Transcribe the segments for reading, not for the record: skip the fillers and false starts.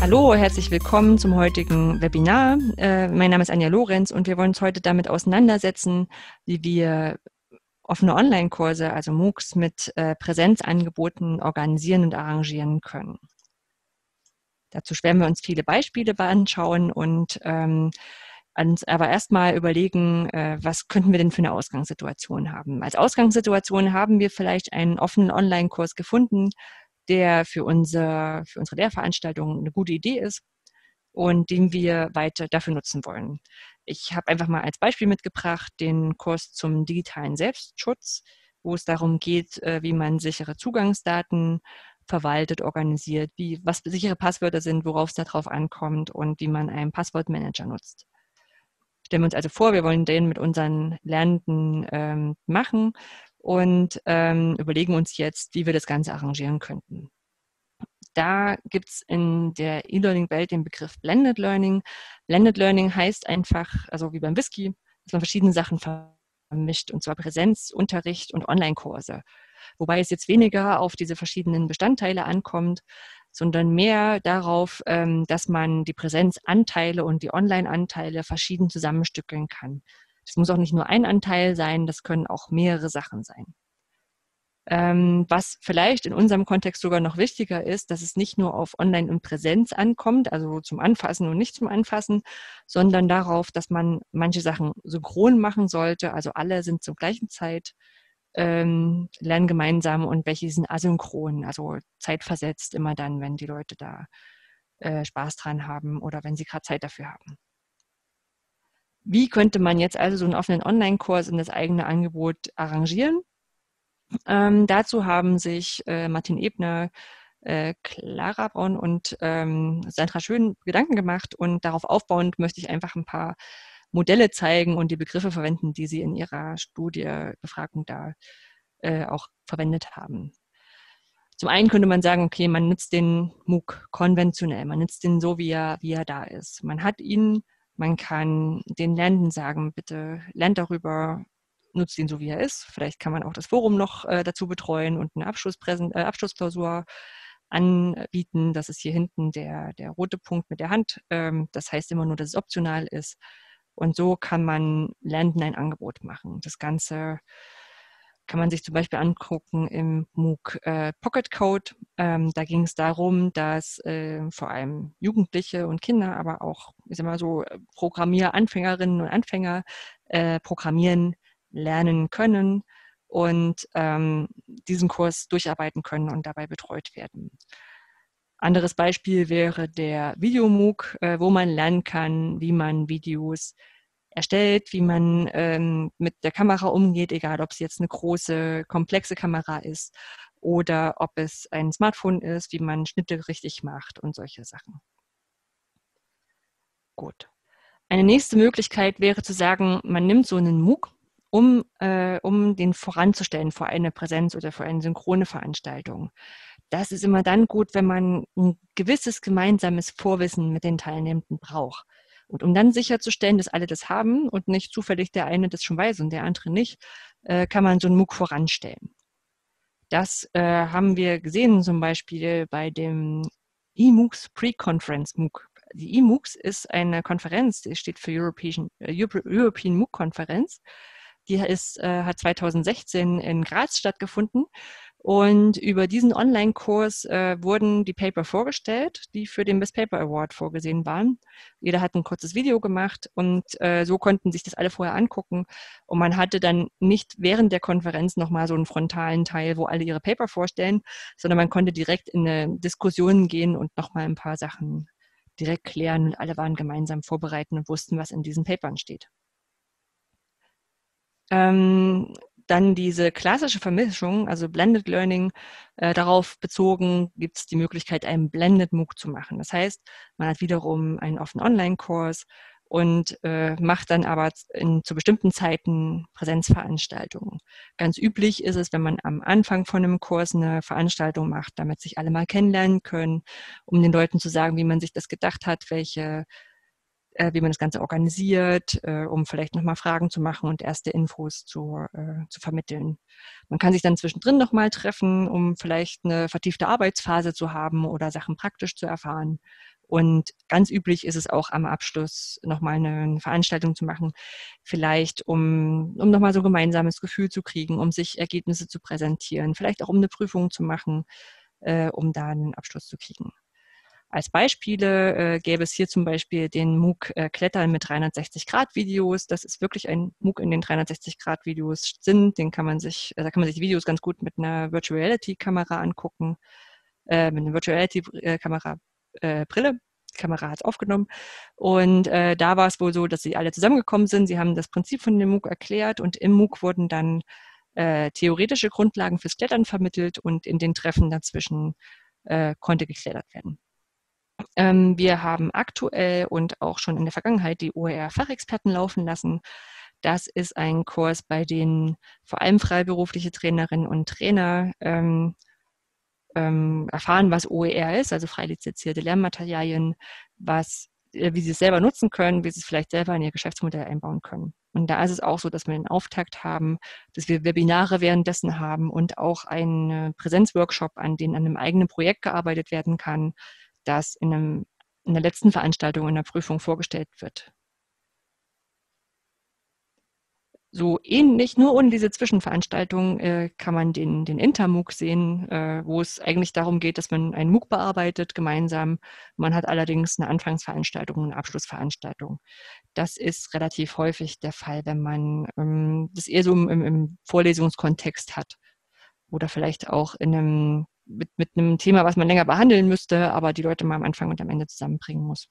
Hallo, herzlich willkommen zum heutigen Webinar. Mein Name ist Anja Lorenz und wir wollen uns heute damit auseinandersetzen, wie wir offene Online-Kurse, also MOOCs, mit Präsenzangeboten organisieren und arrangieren können. Dazu werden wir uns viele Beispiele anschauen und uns aber erstmal überlegen, was könnten wir denn für eine Ausgangssituation haben. Als Ausgangssituation haben wir vielleicht einen offenen Online-Kurs gefunden, der für unsere Lehrveranstaltung eine gute Idee ist und den wir weiter dafür nutzen wollen. Ich habe einfach mal als Beispiel mitgebracht den Kurs zum digitalen Selbstschutz, wo es darum geht, wie man sichere Zugangsdaten verwaltet, organisiert, was sichere Passwörter sind, worauf es darauf ankommt und wie man einen Passwortmanager nutzt. Stellen wir uns also vor, wir wollen den mit unseren Lernenden machen und überlegen uns jetzt, wie wir das Ganze arrangieren könnten. Da gibt es in der E-Learning-Welt den Begriff Blended Learning. Blended Learning heißt einfach, also wie beim Whisky, dass man verschiedene Sachen vermischt, und zwar Präsenzunterricht und Online-Kurse. Wobei es jetzt weniger auf diese verschiedenen Bestandteile ankommt, sondern mehr darauf, dass man die Präsenzanteile und die Online-Anteile verschieden zusammenstückeln kann. Das muss auch nicht nur ein Anteil sein, das können auch mehrere Sachen sein. Was vielleicht in unserem Kontext sogar noch wichtiger ist, dass es nicht nur auf Online und Präsenz ankommt, also zum Anfassen und nicht zum Anfassen, sondern darauf, dass man manche Sachen synchron machen sollte, also alle sind zur gleichen Zeit, lernen gemeinsam, und welche sind asynchron, also zeitversetzt immer dann, wenn die Leute da Spaß dran haben oder wenn sie gerade Zeit dafür haben. Wie könnte man jetzt also so einen offenen Online-Kurs in das eigene Angebot arrangieren? Dazu haben sich Martin Ebner, Clara Braun und Sandra Schön Gedanken gemacht, und darauf aufbauend möchte ich einfach ein paar Modelle zeigen und die Begriffe verwenden, die sie in ihrer Befragung da auch verwendet haben. Zum einen könnte man sagen, okay, man nutzt den MOOC konventionell, man nutzt den so, wie er da ist. Man hat ihn, man kann den Lernenden sagen, bitte lernt darüber, nutzt ihn so, wie er ist. Vielleicht kann man auch das Forum noch dazu betreuen und eine Abschlussklausur anbieten. Das ist hier hinten der rote Punkt mit der Hand. Das heißt immer nur, dass es optional ist. Und so kann man Lernenden ein Angebot machen. Das Ganze kann man sich zum Beispiel angucken im MOOC Pocket Code. Da ging es darum, dass vor allem Jugendliche und Kinder, aber auch, ich sag mal so, Programmieranfängerinnen und Anfänger programmieren lernen können und diesen Kurs durcharbeiten können und dabei betreut werden. Anderes Beispiel wäre der Video-MOOC, wo man lernen kann, wie man Videos erstellt, wie man mit der Kamera umgeht, egal ob es jetzt eine große, komplexe Kamera ist oder ob es ein Smartphone ist, wie man Schnitte richtig macht und solche Sachen. Gut. Eine nächste Möglichkeit wäre zu sagen, man nimmt so einen MOOC, um den voranzustellen vor eine Präsenz oder vor eine synchrone Veranstaltung. Das ist immer dann gut, wenn man ein gewisses gemeinsames Vorwissen mit den Teilnehmenden braucht. Und um dann sicherzustellen, dass alle das haben und nicht zufällig der eine das schon weiß und der andere nicht, kann man so einen MOOC voranstellen. Das haben wir gesehen zum Beispiel bei dem eMOOCs Pre-Conference MOOC. Die eMOOCs ist eine Konferenz, die steht für European MOOC Konferenz. Die hat 2016 in Graz stattgefunden. Und über diesen Online-Kurs wurden die Paper vorgestellt, die für den Best Paper Award vorgesehen waren. Jeder hat ein kurzes Video gemacht und so konnten sich das alle vorher angucken. Und man hatte dann nicht während der Konferenz nochmal so einen frontalen Teil, wo alle ihre Paper vorstellen, sondern man konnte direkt in eine Diskussion gehen und nochmal ein paar Sachen direkt klären, und alle waren gemeinsam vorbereitet und wussten, was in diesen Papern steht. Dann diese klassische Vermischung, also Blended Learning, darauf bezogen gibt es die Möglichkeit, einen Blended MOOC zu machen. Das heißt, man hat wiederum einen offenen Online-Kurs und macht dann aber zu bestimmten Zeiten Präsenzveranstaltungen. Ganz üblich ist es, wenn man am Anfang von einem Kurs eine Veranstaltung macht, damit sich alle mal kennenlernen können, um den Leuten zu sagen, wie man sich das gedacht hat, wie man das Ganze organisiert, um vielleicht nochmal Fragen zu machen und erste Infos zu vermitteln. Man kann sich dann zwischendrin nochmal treffen, um vielleicht eine vertiefte Arbeitsphase zu haben oder Sachen praktisch zu erfahren. Und ganz üblich ist es auch am Abschluss nochmal eine Veranstaltung zu machen, vielleicht um nochmal so ein gemeinsames Gefühl zu kriegen, um sich Ergebnisse zu präsentieren, vielleicht auch um eine Prüfung zu machen, um da einen Abschluss zu kriegen. Als Beispiele gäbe es hier zum Beispiel den MOOC Klettern mit 360-Grad-Videos. Das ist wirklich ein MOOC, in den 360-Grad-Videos sind. Da kann man sich die Videos ganz gut mit einer Virtual Reality-Kamera angucken, mit einer Virtual Reality-Kamera, Brille. Die Kamera hat es aufgenommen. Und da war es wohl so, dass sie alle zusammengekommen sind. Sie haben das Prinzip von dem MOOC erklärt und im MOOC wurden dann theoretische Grundlagen fürs Klettern vermittelt und in den Treffen dazwischen konnte geklettert werden. Wir haben aktuell und auch schon in der Vergangenheit die OER-Fachexperten laufen lassen. Das ist ein Kurs, bei dem vor allem freiberufliche Trainerinnen und Trainer erfahren, was OER ist, also frei lizenzierte Lernmaterialien, wie sie es selber nutzen können, wie sie es vielleicht selber in ihr Geschäftsmodell einbauen können. Und da ist es auch so, dass wir einen Auftakt haben, dass wir Webinare währenddessen haben und auch einen Präsenzworkshop, an einem eigenen Projekt gearbeitet werden kann, das in der letzten Veranstaltung in der Prüfung vorgestellt wird. So ähnlich, nur ohne diese Zwischenveranstaltung kann man den Intermooc sehen, wo es eigentlich darum geht, dass man einen MOOC bearbeitet gemeinsam. Man hat allerdings eine Anfangsveranstaltung und eine Abschlussveranstaltung. Das ist relativ häufig der Fall, wenn man das eher so im Vorlesungskontext hat oder vielleicht auch mit einem Thema, was man länger behandeln müsste, aber die Leute mal am Anfang und am Ende zusammenbringen muss.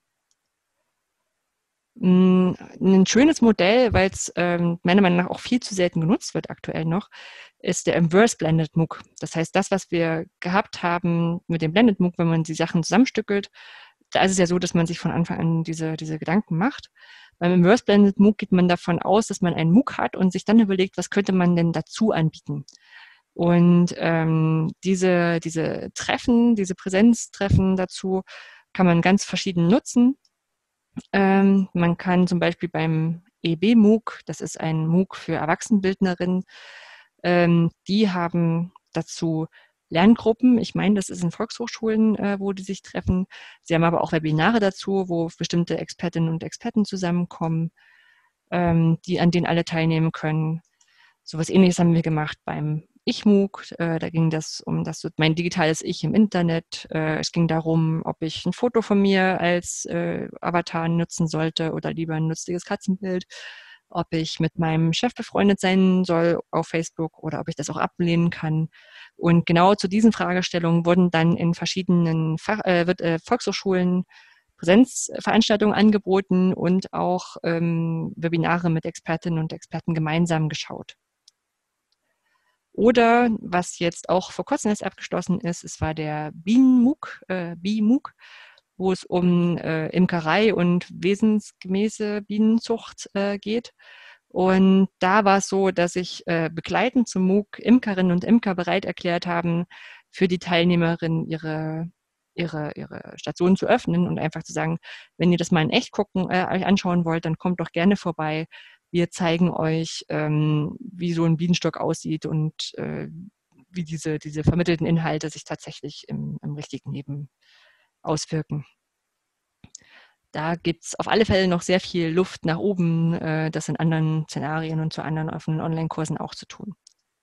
Ein schönes Modell, weil es meiner Meinung nach auch viel zu selten genutzt wird aktuell noch, ist der Inverse Blended MOOC. Das heißt, das, was wir gehabt haben mit dem Blended MOOC, wenn man die Sachen zusammenstückelt, da ist es ja so, dass man sich von Anfang an diese Gedanken macht. Beim Inverse Blended MOOC geht man davon aus, dass man einen MOOC hat und sich dann überlegt, was könnte man denn dazu anbieten. Und diese Treffen, diese Präsenztreffen dazu kann man ganz verschieden nutzen. Man kann zum Beispiel beim EB-MOOC, das ist ein MOOC für Erwachsenenbildnerinnen, die haben dazu Lerngruppen. Ich meine, das ist in Volkshochschulen, wo die sich treffen. Sie haben aber auch Webinare dazu, wo bestimmte Expertinnen und Experten zusammenkommen, an denen alle teilnehmen können. So was Ähnliches haben wir gemacht beim Ich-MOOC. Da ging das um mein digitales Ich im Internet. Es ging darum, ob ich ein Foto von mir als Avatar nutzen sollte oder lieber ein lustiges Katzenbild, ob ich mit meinem Chef befreundet sein soll auf Facebook oder ob ich das auch ablehnen kann. Und genau zu diesen Fragestellungen wurden dann in verschiedenen Volkshochschulen Präsenzveranstaltungen angeboten und auch Webinare mit Expertinnen und Experten gemeinsam geschaut. Oder was jetzt auch vor kurzem erst abgeschlossen ist, es war der Bienen-MOOC, Bi-MOOC, wo es um Imkerei und wesensgemäße Bienenzucht geht. Und da war es so, dass sich begleitend zum MOOC Imkerinnen und Imker bereit erklärt haben, für die Teilnehmerinnen ihre Station zu öffnen und einfach zu sagen, wenn ihr das mal in echt euch anschauen wollt, dann kommt doch gerne vorbei. Wir zeigen euch, wie so ein Bienenstock aussieht und wie diese vermittelten Inhalte sich tatsächlich im richtigen Leben auswirken. Da gibt es auf alle Fälle noch sehr viel Luft nach oben, das in anderen Szenarien und zu anderen offenen Online-Kursen auch zu tun.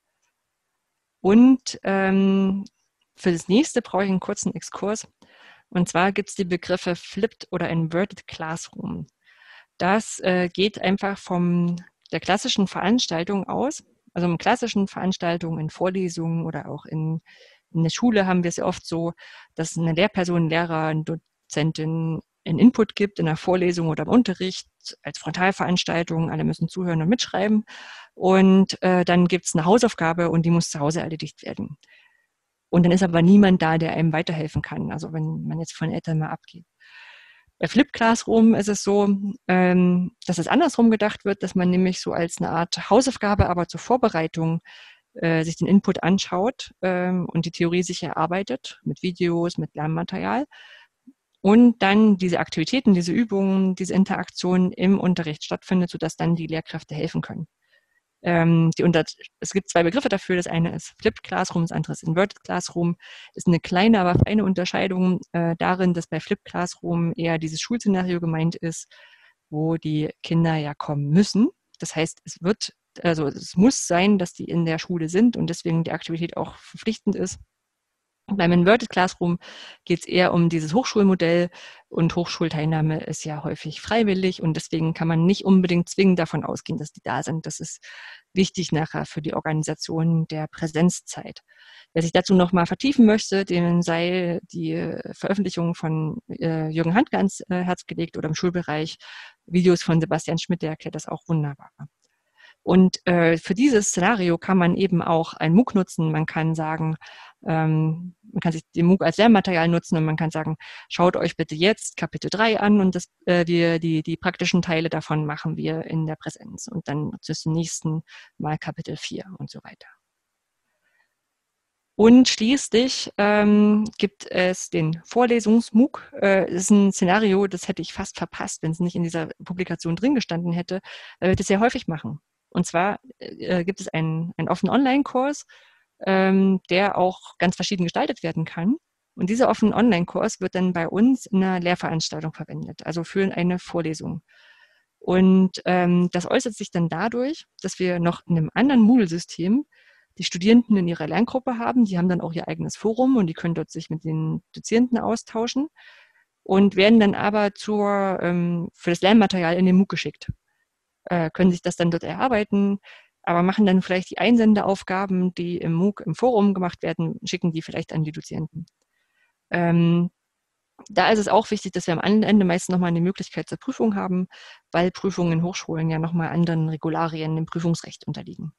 Und für das nächste brauche ich einen kurzen Exkurs. Und zwar gibt es die Begriffe Flipped oder Inverted Classroom. Das geht einfach von der klassischen Veranstaltung aus. Also in klassischen Veranstaltungen, in Vorlesungen oder auch in der Schule haben wir es ja oft so, dass eine Lehrperson, ein Lehrer, eine Dozentin einen Input gibt in der Vorlesung oder im Unterricht als Frontalveranstaltung. Alle müssen zuhören und mitschreiben. Und dann gibt es eine Hausaufgabe und die muss zu Hause erledigt werden. Und dann ist aber niemand da, der einem weiterhelfen kann. Also wenn man jetzt von Eltern mal abgeht. Bei Flipped Classroom ist es so, dass es andersrum gedacht wird, dass man nämlich so als eine Art Hausaufgabe, aber zur Vorbereitung sich den Input anschaut und die Theorie sich erarbeitet mit Videos, mit Lernmaterial und dann diese Aktivitäten, diese Übungen, diese Interaktion im Unterricht stattfindet, sodass dann die Lehrkräfte helfen können. Es gibt zwei Begriffe dafür. Das eine ist Flipped Classroom, das andere ist Inverted Classroom. Ist eine kleine, aber feine Unterscheidung darin, dass bei Flipped Classroom eher dieses Schulszenario gemeint ist, wo die Kinder ja kommen müssen. Das heißt, es muss sein, dass die in der Schule sind und deswegen die Aktivität auch verpflichtend ist. Beim Inverted Classroom geht es eher um dieses Hochschulmodell und Hochschulteilnahme ist ja häufig freiwillig und deswegen kann man nicht unbedingt zwingend davon ausgehen, dass die da sind. Das ist wichtig nachher für die Organisation der Präsenzzeit. Wer sich dazu nochmal vertiefen möchte, dem sei die Veröffentlichung von Jürgen Handke ans Herz gelegt oder im Schulbereich Videos von Sebastian Schmidt, der erklärt das auch wunderbar. Und für dieses Szenario kann man eben auch ein MOOC nutzen. Man kann sagen, man kann sich den MOOC als Lernmaterial nutzen und man kann sagen, schaut euch bitte jetzt Kapitel 3 an und die praktischen Teile davon machen wir in der Präsenz und dann zum nächsten Mal Kapitel 4 und so weiter. Und schließlich gibt es den Vorlesungs-MOOC. Das ist ein Szenario, das hätte ich fast verpasst, wenn es nicht in dieser Publikation drin gestanden hätte, weil wir das sehr häufig machen. Und zwar gibt es einen offenen Online-Kurs, der auch ganz verschieden gestaltet werden kann. Und dieser offene Online-Kurs wird dann bei uns in einer Lehrveranstaltung verwendet, also für eine Vorlesung. Und das äußert sich dann dadurch, dass wir noch in einem anderen Moodle-System die Studierenden in ihrer Lerngruppe haben. Die haben dann auch ihr eigenes Forum und die können dort sich mit den Dozierenden austauschen und werden dann aber für das Lernmaterial in den MOOC geschickt. Können sich das dann dort erarbeiten, aber machen dann vielleicht die Einsendeaufgaben, die im MOOC im Forum gemacht werden, schicken die vielleicht an die Dozierenden. Da ist es auch wichtig, dass wir am Ende meistens nochmal eine Möglichkeit zur Prüfung haben, weil Prüfungen in Hochschulen ja nochmal anderen Regularien im Prüfungsrecht unterliegen.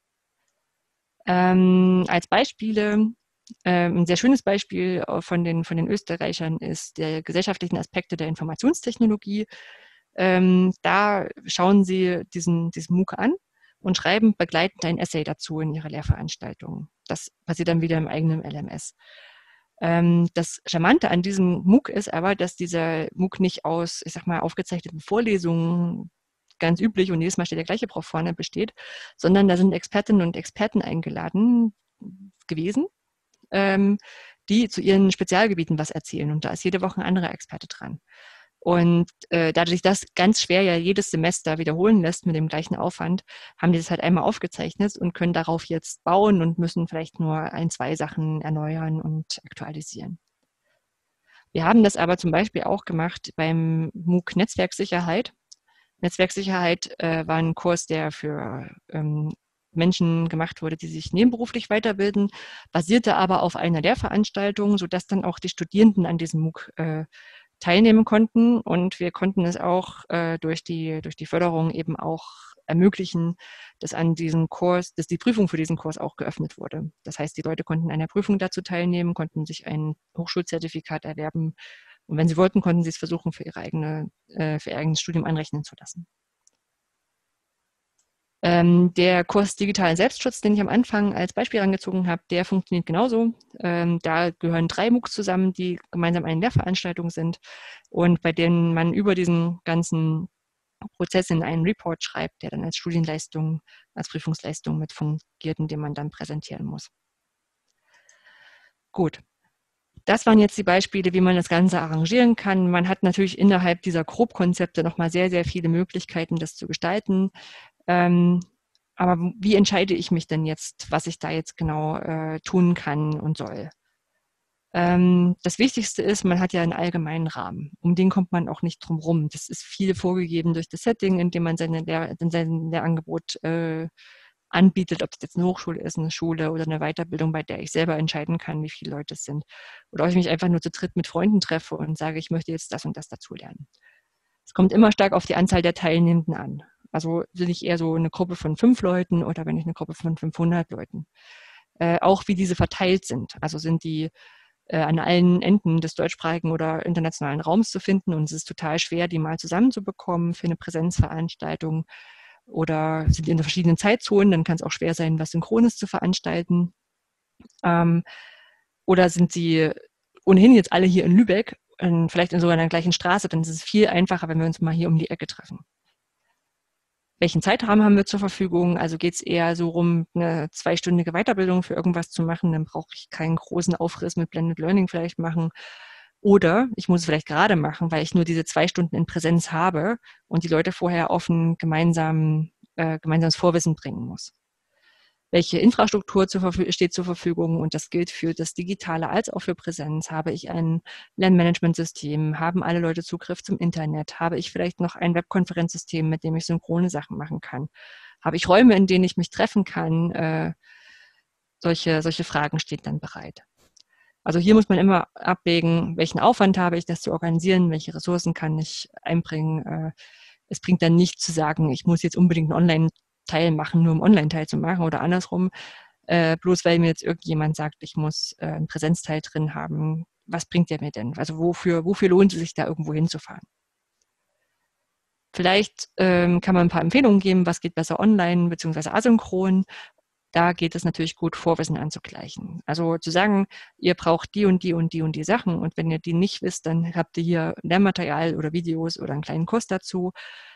Als Beispiele, ein sehr schönes Beispiel von den Österreichern ist der gesellschaftlichen Aspekte der Informationstechnologie. Da schauen Sie diesen MOOC an und schreiben begleitend ein Essay dazu in Ihrer Lehrveranstaltung. Das passiert dann wieder im eigenen LMS. Das Charmante an diesem MOOC ist aber, dass dieser MOOC nicht aus, ich sag mal, aufgezeichneten Vorlesungen ganz üblich und jedes Mal steht der gleiche Prof vorne besteht, sondern da sind Expertinnen und Experten eingeladen gewesen, die zu ihren Spezialgebieten was erzählen. Und da ist jede Woche ein anderer Experte dran. Und dadurch, dass ganz schwer ja jedes Semester wiederholen lässt mit dem gleichen Aufwand, haben die das halt einmal aufgezeichnet und können darauf jetzt bauen und müssen vielleicht nur ein, zwei Sachen erneuern und aktualisieren. Wir haben das aber zum Beispiel auch gemacht beim MOOC Netzwerksicherheit. Netzwerksicherheit war ein Kurs, der für Menschen gemacht wurde, die sich nebenberuflich weiterbilden, basierte aber auf einer Lehrveranstaltung, sodass dann auch die Studierenden an diesem MOOC teilnehmen konnten. Und wir konnten es auch durch die Förderung eben auch ermöglichen, dass die Prüfung für diesen Kurs auch geöffnet wurde. Das heißt, die Leute konnten an der Prüfung dazu teilnehmen, konnten sich ein Hochschulzertifikat erwerben. Und wenn sie wollten, konnten sie es versuchen, für ihr eigenes Studium anrechnen zu lassen. Der Kurs Digitalen Selbstschutz, den ich am Anfang als Beispiel angezogen habe, der funktioniert genauso. Da gehören 3 MOOCs zusammen, die gemeinsam eine Lehrveranstaltung sind und bei denen man über diesen ganzen Prozess in einen Report schreibt, der dann als Studienleistung, als Prüfungsleistung mit fungiert und den man dann präsentieren muss. Gut. Das waren jetzt die Beispiele, wie man das Ganze arrangieren kann. Man hat natürlich innerhalb dieser Grobkonzepte nochmal sehr, sehr viele Möglichkeiten, das zu gestalten. Aber wie entscheide ich mich denn jetzt, was ich da jetzt genau tun kann und soll? Das Wichtigste ist, man hat ja einen allgemeinen Rahmen. Um den kommt man auch nicht drum rum. Das ist viel vorgegeben durch das Setting, in dem man sein Lehrangebot anbietet, ob es jetzt eine Hochschule ist, eine Schule oder eine Weiterbildung, bei der ich selber entscheiden kann, wie viele Leute es sind. Oder ob ich mich einfach nur zu dritt mit Freunden treffe und sage, ich möchte jetzt das und das dazu lernen. Es kommt immer stark auf die Anzahl der Teilnehmenden an. Also bin ich eher so eine Gruppe von 5 Leuten oder bin ich eine Gruppe von 500 Leuten. Auch wie diese verteilt sind. Also sind die an allen Enden des deutschsprachigen oder internationalen Raums zu finden und es ist total schwer, die mal zusammenzubekommen für eine Präsenzveranstaltung oder sind in verschiedenen Zeitzonen, dann kann es auch schwer sein, was Synchrones zu veranstalten. Oder sind sie ohnehin jetzt alle hier in Lübeck, vielleicht in sogar einer gleichen Straße, dann ist es viel einfacher, wenn wir uns mal hier um die Ecke treffen. Welchen Zeitrahmen haben wir zur Verfügung? Also geht es eher so rum, eine 2-stündige Weiterbildung für irgendwas zu machen, dann brauche ich keinen großen Aufriss mit Blended Learning vielleicht machen. Oder ich muss es vielleicht gerade machen, weil ich nur diese 2 Stunden in Präsenz habe und die Leute vorher auf ein gemeinsames Vorwissen bringen muss. Welche Infrastruktur steht zur Verfügung? Und das gilt für das Digitale als auch für Präsenz. Habe ich ein Lernmanagementsystem? Haben alle Leute Zugriff zum Internet? Habe ich vielleicht noch ein Webkonferenzsystem, mit dem ich synchrone Sachen machen kann? Habe ich Räume, in denen ich mich treffen kann? Solche Fragen stehen dann bereit. Also hier muss man immer abwägen, welchen Aufwand habe ich, das zu organisieren, welche Ressourcen kann ich einbringen. Es bringt dann nicht zu sagen, ich muss jetzt unbedingt einen Online-Teil machen, nur um Online-Teil zu machen oder andersrum. Bloß weil mir jetzt irgendjemand sagt, ich muss einen Präsenzteil drin haben. Was bringt der mir denn? Also wofür lohnt es sich da irgendwo hinzufahren? Vielleicht kann man ein paar Empfehlungen geben, was geht besser online bzw. asynchron. Da geht es natürlich gut, Vorwissen anzugleichen. Also zu sagen, ihr braucht die und die und die und die Sachen und wenn ihr die nicht wisst, dann habt ihr hier Lernmaterial oder Videos oder einen kleinen Kurs dazu,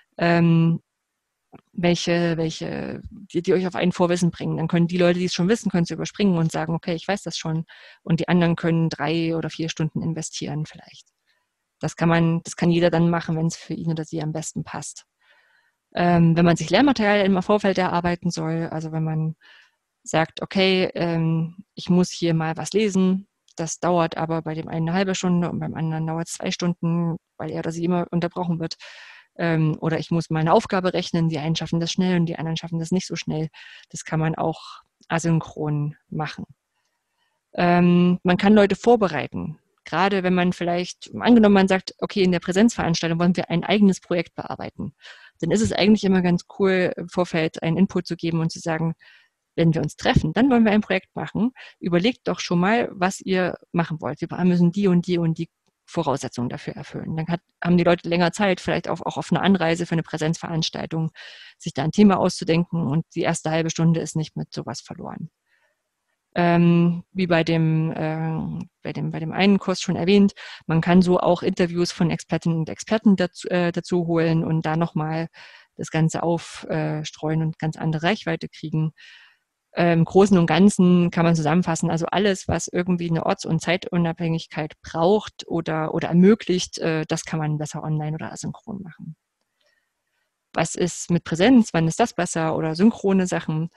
die euch auf ein Vorwissen bringen. Dann können die Leute, die es schon wissen, können es überspringen und sagen, okay, ich weiß das schon. Und die anderen können 3 oder 4 Stunden investieren vielleicht. Das kann jeder dann machen, wenn es für ihn oder sie am besten passt. Wenn man sich Lernmaterial im Vorfeld erarbeiten soll, also wenn man sagt, okay, ich muss hier mal was lesen, das dauert aber bei dem einen eine halbe Stunde und beim anderen dauert es 2 Stunden, weil er oder sie immer unterbrochen wird. Oder ich muss mal eine Aufgabe rechnen, die einen schaffen das schnell und die anderen schaffen das nicht so schnell. Das kann man auch asynchron machen. Man kann Leute vorbereiten. Gerade wenn man vielleicht, angenommen man sagt, okay, in der Präsenzveranstaltung wollen wir ein eigenes Projekt bearbeiten, dann ist es eigentlich immer ganz cool, im Vorfeld einen Input zu geben und zu sagen, wenn wir uns treffen, dann wollen wir ein Projekt machen. Überlegt doch schon mal, was ihr machen wollt. Wir müssen die und die und die Voraussetzungen dafür erfüllen. Dann haben die Leute länger Zeit, vielleicht auch auf eine Anreise für eine Präsenzveranstaltung, sich da ein Thema auszudenken und die erste halbe Stunde ist nicht mit sowas verloren. Wie bei dem einen Kurs schon erwähnt, man kann so auch Interviews von Expertinnen und Experten dazu holen und da nochmal das Ganze aufstreuen und ganz andere Reichweite kriegen. Im Großen und Ganzen kann man zusammenfassen, also alles, was irgendwie eine Orts- und Zeitunabhängigkeit braucht oder ermöglicht, das kann man besser online oder asynchron machen. Was ist mit Präsenz? Wann ist das besser? Oder synchrone Sachen?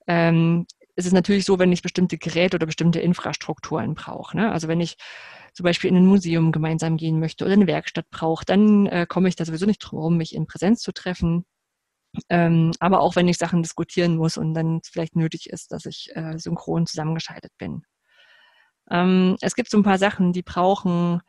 Es ist natürlich so, wenn ich bestimmte Geräte oder bestimmte Infrastrukturen brauche. Ne? Also wenn ich zum Beispiel in ein Museum gemeinsam gehen möchte oder eine Werkstatt brauche, dann komme ich da sowieso nicht drum herum, mich in Präsenz zu treffen. Aber auch wenn ich Sachen diskutieren muss und dann vielleicht nötig ist, dass ich synchron zusammengeschaltet bin. Es gibt so ein paar Sachen, die brauchen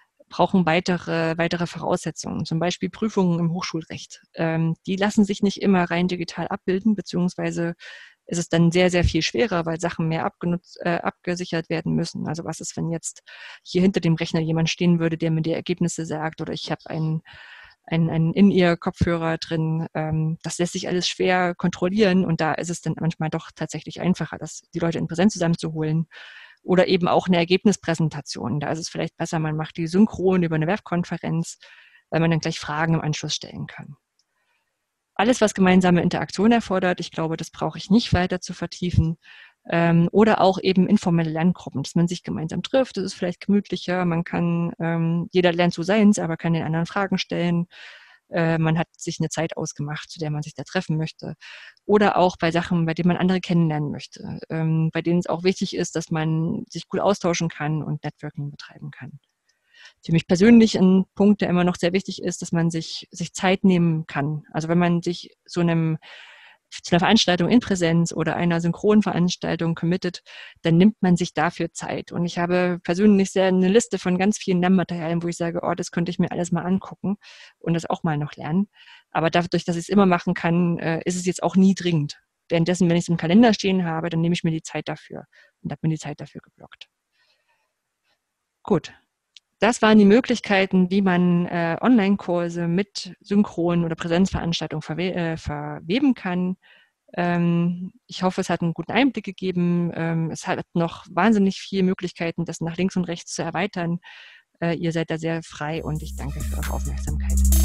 weitere Voraussetzungen, zum Beispiel Prüfungen im Hochschulrecht. Die lassen sich nicht immer rein digital abbilden, beziehungsweise ist es dann sehr, sehr viel schwerer, weil Sachen mehr abgesichert werden müssen. Also was ist, wenn jetzt hier hinter dem Rechner jemand stehen würde, der mir die Ergebnisse sagt, oder ich habe einen In-Ear-Kopfhörer drin. Das lässt sich alles schwer kontrollieren und da ist es dann manchmal doch tatsächlich einfacher, die Leute in Präsenz zusammenzuholen. Oder eben auch eine Ergebnispräsentation. Da ist es vielleicht besser, man macht die synchron über eine Webkonferenz, weil man dann gleich Fragen im Anschluss stellen kann. Alles, was gemeinsame Interaktion erfordert, ich glaube, das brauche ich nicht weiter zu vertiefen. Oder auch eben informelle Lerngruppen, dass man sich gemeinsam trifft. Das ist vielleicht gemütlicher. Man kann, jeder lernt so seins, aber kann den anderen Fragen stellen. Man hat sich eine Zeit ausgemacht, zu der man sich da treffen möchte. Oder auch bei Sachen, bei denen man andere kennenlernen möchte, bei denen es auch wichtig ist, dass man sich gut austauschen kann und Networking betreiben kann. Für mich persönlich ein Punkt, der immer noch sehr wichtig ist, dass man sich Zeit nehmen kann. Also wenn man sich zu einer Veranstaltung in Präsenz oder einer synchronen Veranstaltung committet, dann nimmt man sich dafür Zeit. Und ich habe persönlich sehr eine Liste von ganz vielen Lernmaterialien, wo ich sage, oh, das könnte ich mir alles mal angucken und das auch mal noch lernen. Aber dadurch, dass ich es immer machen kann, ist es jetzt auch nie dringend. Währenddessen, wenn ich es im Kalender stehen habe, dann nehme ich mir die Zeit dafür und habe mir die Zeit dafür geblockt. Gut. Das waren die Möglichkeiten, wie man Online-Kurse mit Synchron- oder Präsenzveranstaltungen verweben kann. Ich hoffe, es hat einen guten Einblick gegeben. Es hat noch wahnsinnig viele Möglichkeiten, das nach links und rechts zu erweitern. Ihr seid da sehr frei und ich danke für eure Aufmerksamkeit.